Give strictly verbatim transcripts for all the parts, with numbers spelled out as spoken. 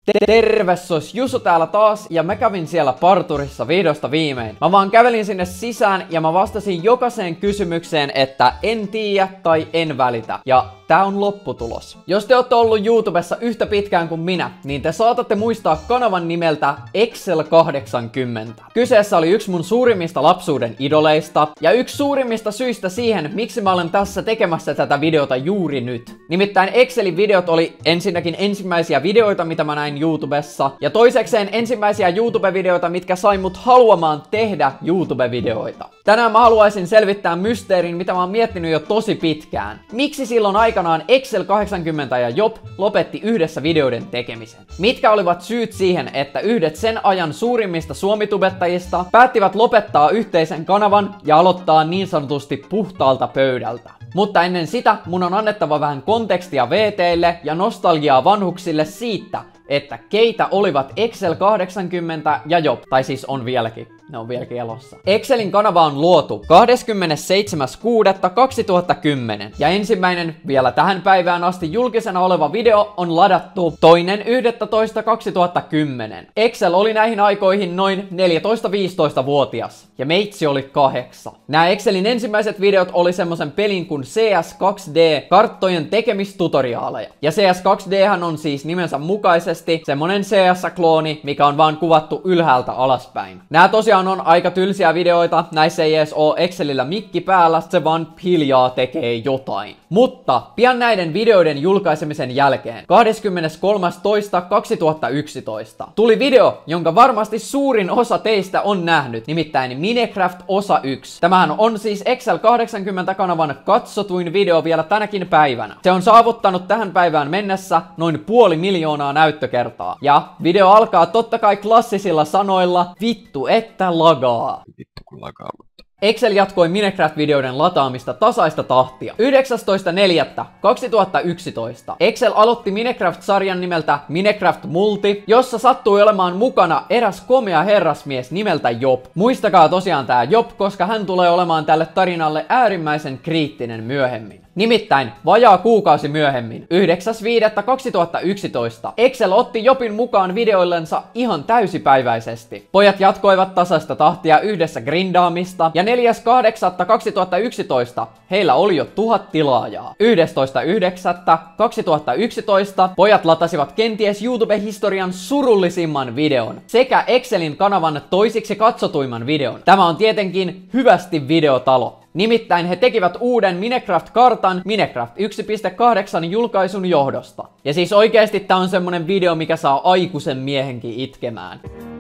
Terve, sos Jusu täällä taas, ja mä kävin siellä parturissa vihdosta viimein. Mä vaan kävelin sinne sisään, ja mä vastasin jokaiseen kysymykseen, että en tiedä tai en välitä. Ja tää on lopputulos. Jos te ootte ollut YouTubessa yhtä pitkään kuin minä, niin te saatatte muistaa kanavan nimeltä Excel kahdeksankymmentä. Kyseessä oli yksi mun suurimmista lapsuuden idoleista, ja yksi suurimmista syistä siihen, miksi mä olen tässä tekemässä tätä videota juuri nyt. Nimittäin Excelin videot oli ensinnäkin ensimmäisiä videoita, mitä mä näin YouTubessa, ja toisekseen ensimmäisiä YouTube-videoita, mitkä sai mut haluamaan tehdä YouTube-videoita. Tänään mä haluaisin selvittää mysteerin, mitä mä oon miettinyt jo tosi pitkään. Miksi silloin aikanaan Excel kahdeksankymmentä ja Job lopetti yhdessä videoiden tekemisen? Mitkä olivat syyt siihen, että yhdet sen ajan suurimmista suomitubettajista päättivät lopettaa yhteisen kanavan ja aloittaa niin sanotusti puhtaalta pöydältä? Mutta ennen sitä mun on annettava vähän kontekstia V T:lle ja nostalgiaa vanhuksille siitä, että keitä olivat Excel kahdeksankymmentä ja Job, tai siis on vieläkin, ne on vieläkin elossa. Excelin kanava on luotu kahdeskymmenesseitsemäs kuudetta kaksituhattakymmenen, ja ensimmäinen vielä tähän päivään asti julkisena oleva video on ladattu toinen yhdestoista kaksituhattakymmenen. Excel oli näihin aikoihin noin neljätoista viisitoista vuotias, ja meitsi oli kahdeksan. Nämä Excelin ensimmäiset videot oli semmosen pelin kuin C S kaksi D-karttojen tekemistutoriaaleja. Ja C S kaksi D hän on siis nimensä mukaisesti semmonen C S-klooni, mikä on vaan kuvattu ylhäältä alaspäin. Nää tosiaan on aika tylsiä videoita, näissä ei edes oo Excelillä mikki päällä, se vaan hiljaa tekee jotain. Mutta pian näiden videoiden julkaisemisen jälkeen, kahdeskymmeneskolmas toista kaksituhattayksitoista, tuli video, jonka varmasti suurin osa teistä on nähnyt, nimittäin Minecraft osa yksi. Tämähän on siis Excel kahdeksankymmentä kanavan katsotuin video vielä tänäkin päivänä. Se on saavuttanut tähän päivään mennessä noin puoli miljoonaa näyttökertaa. Ja video alkaa totta kai klassisilla sanoilla, vittu että lagaa. Vittu kun lagaa, mutta... Excel jatkoi Minecraft-videoiden lataamista tasaista tahtia. yhdeksästoista neljättä kaksituhattayksitoista Excel aloitti Minecraft-sarjan nimeltä Minecraft Multi, jossa sattui olemaan mukana eräs komea herrasmies nimeltä Job. Muistakaa tosiaan tää Job, koska hän tulee olemaan tälle tarinalle äärimmäisen kriittinen myöhemmin. Nimittäin vajaa kuukausi myöhemmin, yhdeksäs viidettä kaksituhattayksitoista, Excel otti Jobin mukaan videoillensa ihan täysipäiväisesti. Pojat jatkoivat tasaista tahtia yhdessä grindaamista, ja neljäs kahdeksatta kaksituhattayksitoista heillä oli jo tuhat tilaajaa. yhdestoista yhdeksättä kaksituhattayksitoista pojat latasivat kenties YouTube-historian surullisimman videon, sekä Excelin kanavan toisiksi katsotuimman videon. Tämä on tietenkin hyvästi videotalo. Nimittäin he tekivät uuden Minecraft-kartan Minecraft yksi piste kahdeksan julkaisun johdosta. Ja siis oikeesti tää on semmonen video, mikä saa aikuisen miehenkin itkemään.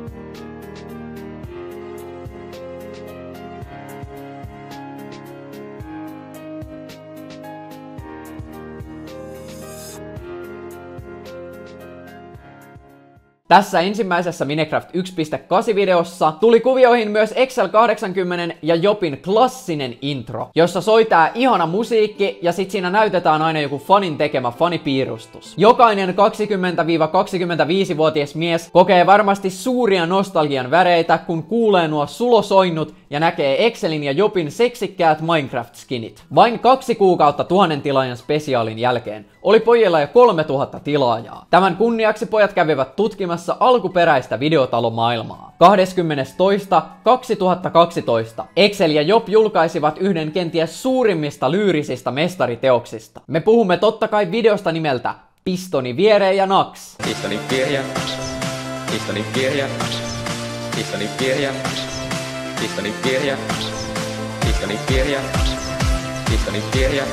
Tässä ensimmäisessä Minecraft yksi piste kahdeksan videossa tuli kuvioihin myös Excel kahdeksankymmentä ja Jobin klassinen intro, jossa soi tää ihana musiikki ja sit siinä näytetään aina joku fanin tekemä fanipiirustus. Jokainen kaksikymmentä–kaksikymmentäviisi-vuotias mies kokee varmasti suuria nostalgian väreitä, kun kuulee nuo sulosoinnut ja näkee Excelin ja Jobin seksikkäät Minecraft-skinit. Vain kaksi kuukautta tuhannen tilaajan spesiaalin jälkeen oli pojilla jo kolmetuhatta tilaajaa. Tämän kunniaksi pojat kävivät tutkimassa alkuperäistä videotalomaailmaa. kahdeskymmenes toista kaksituhattakaksitoista Excel ja Job julkaisivat yhden kenties suurimmista lyyrisistä mestariteoksista. Me puhumme totta kai videosta nimeltä Pistoni viereen ja naks. Pistoni viereen, pistoni viereen, pistoni viereen, pistoni viereen, pistoni viereen, pistoni viereen.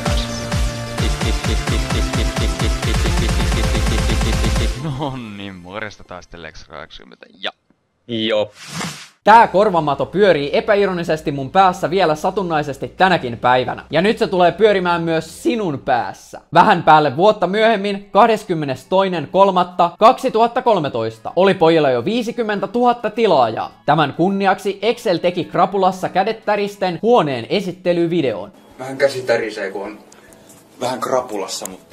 No niin, morjesta taas Lex kaksikymmentä ja Joo. Tää korvamato pyörii epäironisesti mun päässä vielä satunnaisesti tänäkin päivänä. Ja nyt se tulee pyörimään myös sinun päässä. Vähän päälle vuotta myöhemmin, kahdeskymmenestoinen kolmatta kaksituhattakolmetoista, oli pojilla jo viisikymmentätuhatta tilaajaa. Tämän kunniaksi Excel teki krapulassa kädet täristen huoneen esittelyvideon. Vähän käsi tärisee, kun on vähän krapulassa, mutta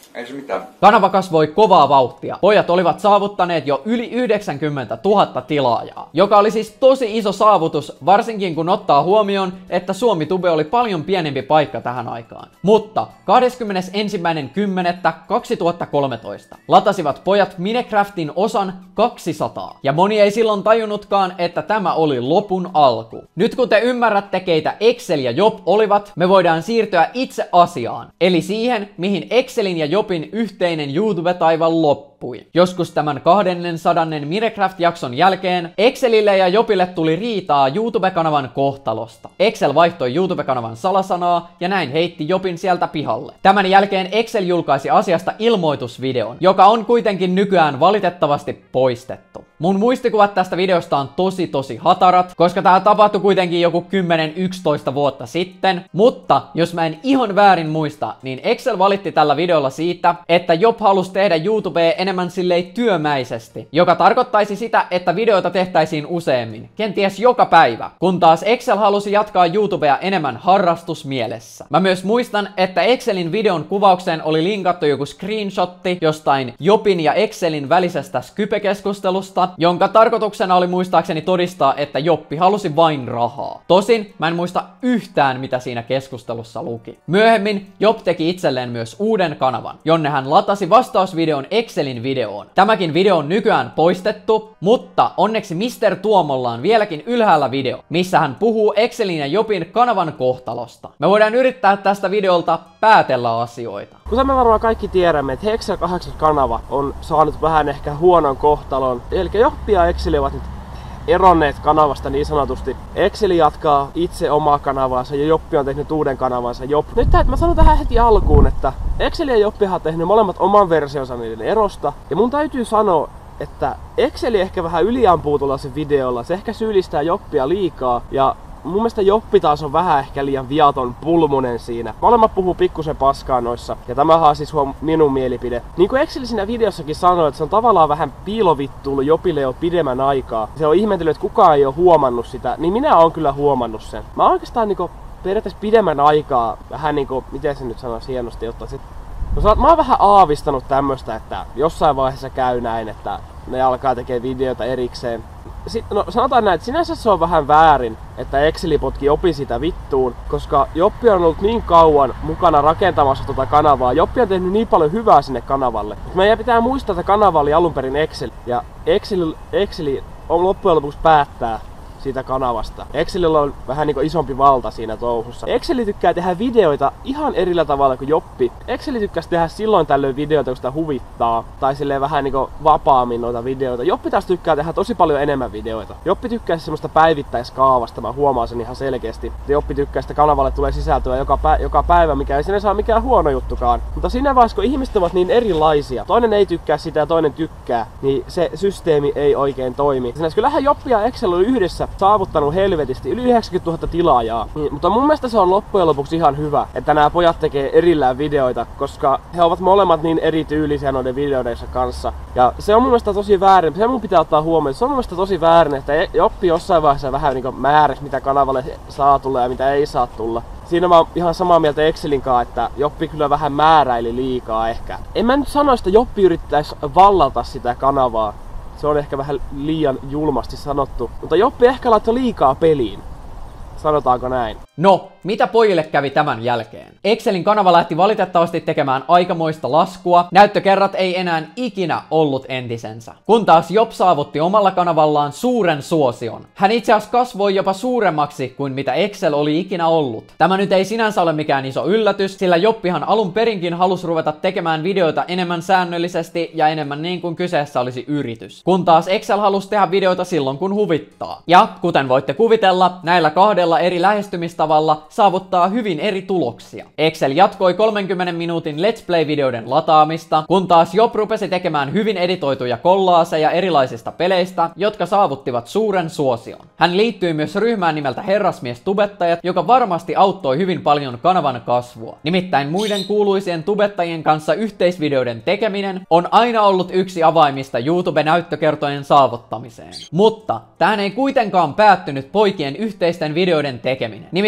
Ei se mitään. Kanava kasvoi kovaa vauhtia. Pojat olivat saavuttaneet jo yli yhdeksänkymmentätuhatta tilaajaa, joka oli siis tosi iso saavutus, varsinkin kun ottaa huomioon, että SuomiTube oli paljon pienempi paikka tähän aikaan. Mutta kahdeskymmenesensimmäinen kymmenettä kaksituhattakolmetoista latasivat pojat Minecraftin osan kaksisataa, ja moni ei silloin tajunnutkaan, että tämä oli lopun alku. Nyt kun te ymmärrätte, keitä Excel ja Job olivat, me voidaan siirtyä itse asiaan, eli siihen, mihin Excelin ja Jobin yhteinen YouTube-taival loppui. Joskus tämän kaksisadannen Minecraft-jakson jälkeen Excelille ja Jobille tuli riitaa YouTube-kanavan kohtalosta. Excel vaihtoi YouTube-kanavan salasanaa ja näin heitti Jobin sieltä pihalle. Tämän jälkeen Excel julkaisi asiasta ilmoitusvideon, joka on kuitenkin nykyään valitettavasti poistettu. Mun muistikuvat tästä videosta on tosi tosi hatarat, koska tää tapahtui kuitenkin joku kymmenen yksitoista vuotta sitten, mutta jos mä en ihan väärin muista, niin Excel valitti tällä videolla siitä, että Job halusi tehdä YouTubea enemmän silleen työmäisesti, joka tarkoittaisi sitä, että videoita tehtäisiin useammin, kenties joka päivä, kun taas Excel halusi jatkaa YouTubea enemmän harrastusmielessä. Mä myös muistan, että Excelin videon kuvaukseen oli linkattu joku screenshotti jostain Jobin ja Excelin välisestä Skype-keskustelusta, jonka tarkoituksena oli muistaakseni todistaa, että Joppi halusi vain rahaa. Tosin mä en muista yhtään, mitä siinä keskustelussa luki. Myöhemmin Job teki itselleen myös uuden kanavan, jonne hän latasi vastausvideon Excelin videoon. Tämäkin video on nykyään poistettu, mutta onneksi mister Tuomolla on vieläkin ylhäällä video, missä hän puhuu Excelin ja Jobin kanavan kohtalosta. Me voidaan yrittää tästä videolta päätellä asioita. Kuten me varmaan kaikki tiedämme, että Hexel kahdeksan kanava on saanut vähän ehkä huonon kohtalon. Eli Joppi ja Excel ovat nyt eronneet kanavasta niin sanotusti. Excel jatkaa itse omaa kanavaansa ja Joppi on tehnyt uuden kanavansa. Jop. Nyt mä sanon tähän heti alkuun, että Excel ja Joppi on tehnyt molemmat oman versionsa niiden erosta. Ja mun täytyy sanoa, että Excel ehkä vähän yliampuu tuolla sen videolla. Se ehkä syyllistää Joppia liikaa. Ja mun mielestä Joppi taas on vähän ehkä liian viaton pulmunen siinä. Molemmat puhuu pikkusen paskaa noissa. Ja tämähän on siis huom minun mielipide. Niin kuin Excel siinä videossakin sanoi, että se on tavallaan vähän piilovittuillut Jopille jo pidemmän aikaa. Se on ihmetellyt, että kukaan ei ole huomannut sitä. Niin minä oon kyllä huomannut sen. Mä oon oikeastaan niinku periaatteessa pidemmän aikaa vähän niinku, miten se nyt sanoisi hienosti, jotta sit no, mä oon vähän aavistanut tämmöstä, että jossain vaiheessa käy näin, että ne alkaa tekemään videoita erikseen. Sitten, no sanotaan näin, että sinänsä se on vähän väärin, että Excel potki Jopi sitä vittuun, koska Joppi on ollut niin kauan mukana rakentamassa tota kanavaa. Joppi on tehnyt niin paljon hyvää sinne kanavalle. Mutta meidän pitää muistaa, että kanava oli alun perin Excel, ja Excel, Excel on loppujen lopuksi päättää siitä kanavasta. Excelillä on vähän niinku isompi valta siinä touhussa. Excel tykkää tehdä videoita ihan erillä tavalla kuin Joppi. Excel tykkäisi tehdä silloin tällöin videoita, kun sitä huvittaa. Tai silleen vähän niinku vapaammin noita videoita. Joppi taas tykkää tehdä tosi paljon enemmän videoita. Joppi tykkää semmoista päivittäiskaavasta, mä huomaan sen ihan selkeästi. Joppi tykkää, että kanavalle tulee sisältöä joka, pä- joka päivä, mikä ei sinne saa mikään huono juttukaan. Mutta siinä vaiheessa, kun ihmiset ovat niin erilaisia, toinen ei tykkää sitä ja toinen tykkää, niin se systeemi ei oikein toimi. Sinänsä kyllähän Joppi ja Excel oli yhdessä saavuttanut helvetisti yli yhdeksänkymmentätuhatta tilaajaa. Niin, mutta mun mielestä se on loppujen lopuksi ihan hyvä, että nämä pojat tekee erillään videoita, koska he ovat molemmat niin erityylisiä noiden videoidensa kanssa. Ja se on mun mielestä tosi väärin, se mun pitää ottaa huomioon, se on mun mielestä tosi väärin, että Joppi jossain vaiheessa vähän niin määräsi, mitä kanavalle saa tulla ja mitä ei saa tulla. Siinä mä oon ihan samaa mieltä Excelin kanssa, että Joppi kyllä vähän määräili liikaa ehkä. En mä nyt sano, että Joppi yrittäisi vallata sitä kanavaa. Se on ehkä vähän liian julmasti sanottu, mutta Joppi ehkä laittoi liikaa peliin. Sanotaanko näin? No, mitä pojille kävi tämän jälkeen? Excelin kanava lähti valitettavasti tekemään aikamoista laskua. Näyttökerrat ei enää ikinä ollut entisensä. Kun taas Job saavutti omalla kanavallaan suuren suosion. Hän itse asiassa kasvoi jopa suuremmaksi kuin mitä Excel oli ikinä ollut. Tämä nyt ei sinänsä ole mikään iso yllätys, sillä Jobbihan alun perinkin halusi ruveta tekemään videoita enemmän säännöllisesti ja enemmän niin kuin kyseessä olisi yritys. Kun taas Excel halusi tehdä videoita silloin kun huvittaa. Ja kuten voitte kuvitella, näillä kahdella eri lähestymistavalla saavuttaa hyvin eri tuloksia. Excel jatkoi kolmenkymmenen minuutin Let's Play-videoiden lataamista, kun taas Job rupesi tekemään hyvin editoituja kollaaseja erilaisista peleistä, jotka saavuttivat suuren suosion. Hän liittyi myös ryhmään nimeltä Herrasmies-tubettajat, joka varmasti auttoi hyvin paljon kanavan kasvua. Nimittäin muiden kuuluisien tubettajien kanssa yhteisvideoiden tekeminen on aina ollut yksi avaimista YouTube-näyttökertojen saavuttamiseen. Mutta tähän ei kuitenkaan päättynyt poikien yhteisten videoiden tekeminen. Nimittäin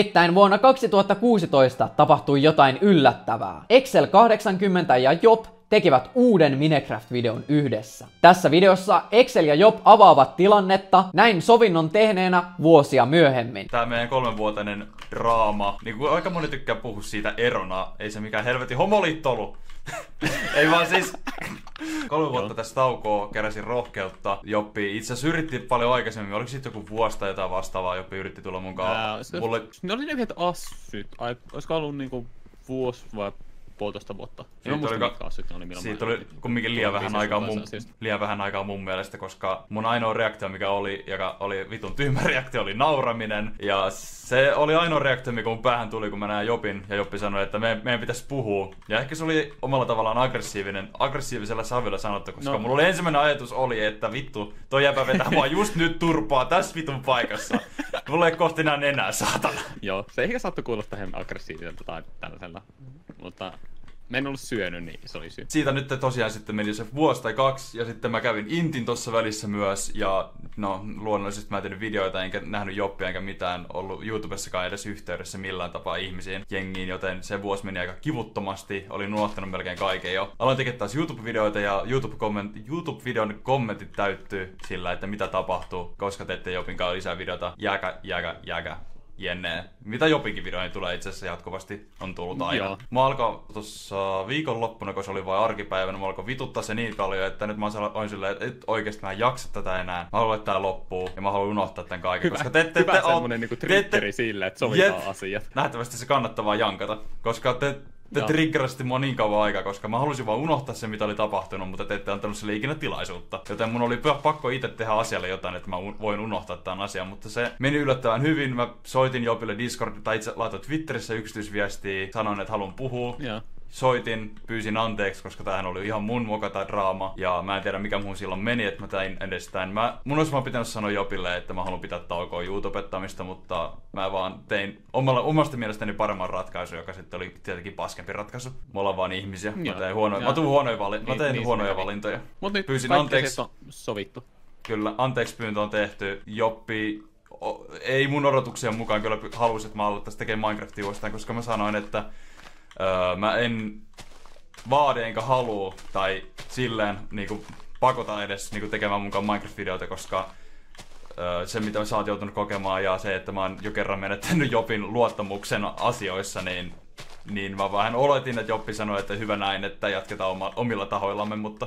Nimittäin vuonna kaksituhattakuusitoista tapahtui jotain yllättävää. Excel kahdeksankymmentä ja Job tekivät uuden Minecraft-videon yhdessä. Tässä videossa Excel ja Job avaavat tilannetta näin sovinnon tehneenä vuosia myöhemmin. Tää meidän kolmenvuotinen draama, niin kuin aika moni tykkää puhua siitä erona, ei se mikään helvetin homoliitto ollut. Ei vaan siis kolme vuotta tästä taukoa keräsin rohkeutta. Joppi itse asiassa yritti paljon aikaisemmin, oliko sitten joku vuosi tai jotain vastaavaa, Joppi yritti tulla mukaan. Ää, se, Mulle... Ne oli ne yhdet assyt, ai, olisiko ollut niinku vuosi vai puolitoista vuotta? Siitä musta oli, mitkä assyt ne oli milloin. siitä oli kumminkin liian vähän, aikaa mun, liian vähän aikaa mun mielestä, koska mun ainoa reaktio, mikä oli, joka oli vitun tyhmä reaktio, oli nauraminen. Ja se oli ainoa reaktio, mikä mun päähän tuli, kun mä näin Jopin, ja Joppi sanoi, että me, meidän pitäisi puhua. Ja ehkä se oli omalla tavallaan aggressiivinen, aggressiivisella savilla sanottu, koska no. mulla oli ensimmäinen ajatus oli, että vittu, toi jäpä vetää mua just nyt turpaa tässä vitun paikassa. Mulla ei kohti enää nenää, saatana. Joo, se ehkä saattoi kuulostaa hieman aggressiiviselta tai tällaisella, mutta mä en ollut syönyt, niin se oli syy. Siitä nyt tosiaan sitten meni se vuosi tai kaksi, ja sitten mä kävin Intin tossa välissä myös, ja no luonnollisesti mä en tehnyt videoita, enkä nähnyt Joppia, enkä mitään ollut YouTubessakaan edes yhteydessä millään tapaa ihmisiin, jengiin, joten se vuosi meni aika kivuttomasti, olin unohtanut melkein kaiken jo. Aloin tekemään taas YouTube-videoita, ja YouTube-komment- YouTube-videon kommentit täyttyy sillä, että mitä tapahtuu, koska teette Jopin kanssa lisää videota, jäkä, jäkä, jäkä. Jenne. Mitä Jopinkin videoihin tulee itse asiassa jatkuvasti, on tullut aina. Joo. Mä alkoi tuossa viikonloppuna, kun se oli vain arkipäivänä, mä alkoi vituttaa se niin paljon, että nyt mä oon silleen, että et oikeesti mä en jaksa tätä enää. Mä haluan, että tää loppuu ja mä haluan unohtaa tän kaiken. Hyvä, koska te, te, hyvä te, semmonen niinku triggeri sille, että sovitaan jep, asiat. Nähtävästi se kannattaa vaan jankata, koska te Te no. triggerasitte mua niin kauan aikaa, koska mä halusin vaan unohtaa se, mitä oli tapahtunut, mutta te ette antanut sille ikinä tilaisuutta. Joten mun oli pakko itse tehdä asialle jotain, että mä voin unohtaa tämän asian, mutta se meni yllättävän hyvin. Mä soitin Jopille Discord, tai itse laitoin Twitterissä yksityisviestiä, sanoin, että haluan puhua. Yeah. Soitin, pyysin anteeksi, koska tämähän oli ihan mun moka tai draama. Ja mä en tiedä mikä mun silloin meni, että mä tein edes tämän. Mä, mun olisi vaan pitänyt sanoa Jopille, että mä haluan pitää taukoa YouTubettamista, mutta mä vaan tein omalla, omasta mielestäni paremman ratkaisun, joka sitten oli tietenkin paskempi ratkaisu. Me ollaan vaan ihmisiä. Mä tein huonoja, mä tuun huonoja, vali, niin, mä tein niin, huonoja valintoja. Mut nyt pyysin anteeksi. On sovittu. Kyllä, anteeksi pyyntö on tehty. Joppi o, ei mun odotuksien mukaan kyllä halusi, että mä aloittaisin tekemään Minecraftia uudestaan, koska mä sanoin, että Öö, mä en vaadi enkä halua tai silleen niinku pakota edes niinku tekemään munkaan Minecraft-videoita, koska öö, se mitä sä oot joutunut kokemaan ja se, että mä oon jo kerran menettänyt Jopin luottamuksen asioissa, niin, niin mä vähän oletin, että Joppi sanoi, että hyvä näin, että jatketaan oma, omilla tahoillamme, mutta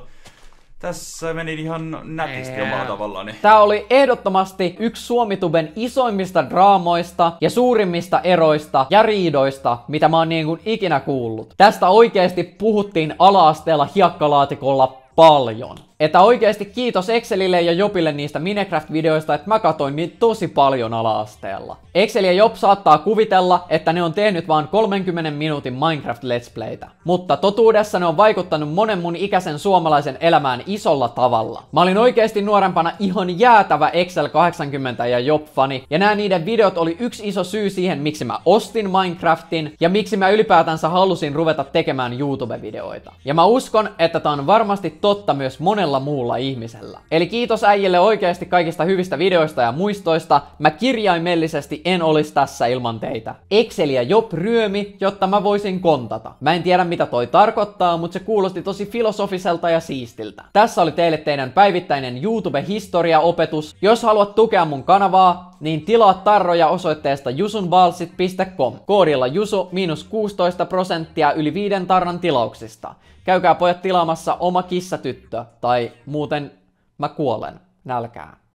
tässä meni ihan nätisti omalla tavallaan. Tää oli ehdottomasti yksi Suomituben isoimmista draamoista ja suurimmista eroista ja riidoista, mitä mä oon niin kuin ikinä kuullut. Tästä oikeesti puhuttiin ala-asteella hiekkalaatikolla paljon. Että oikeesti kiitos Excelille ja Jopille niistä Minecraft-videoista, että mä katoin niitä tosi paljon ala-asteella. Excel ja Job saattaa kuvitella, että ne on tehnyt vaan kolmenkymmenen minuutin Minecraft Let's Playtä. Mutta totuudessa ne on vaikuttanut monen mun ikäisen suomalaisen elämään isolla tavalla. Mä olin oikeesti nuorempana ihan jäätävä Excel kahdeksankymmentä ja Job-fani, ja nämä niiden videot oli yksi iso syy siihen, miksi mä ostin Minecraftin, ja miksi mä ylipäätänsä halusin ruveta tekemään YouTube-videoita. Ja mä uskon, että tää on varmasti totta myös monella muulla ihmisellä. Eli kiitos äijille oikeasti kaikista hyvistä videoista ja muistoista. Mä kirjaimellisesti en olisi tässä ilman teitä. Excel ja Job ryömi, jotta mä voisin kontata. Mä en tiedä mitä toi tarkoittaa, mutta se kuulosti tosi filosofiselta ja siistiltä. Tässä oli teille teidän päivittäinen YouTube-historia-opetus. Jos haluat tukea mun kanavaa, niin tilaa tarroja osoitteesta jusunbalsit piste com. Koodilla jusu miinus kuusitoista prosenttia yli viiden tarran tilauksista. Käykää pojat tilaamassa oma kissatyttö, tai muuten mä kuolen nälkään.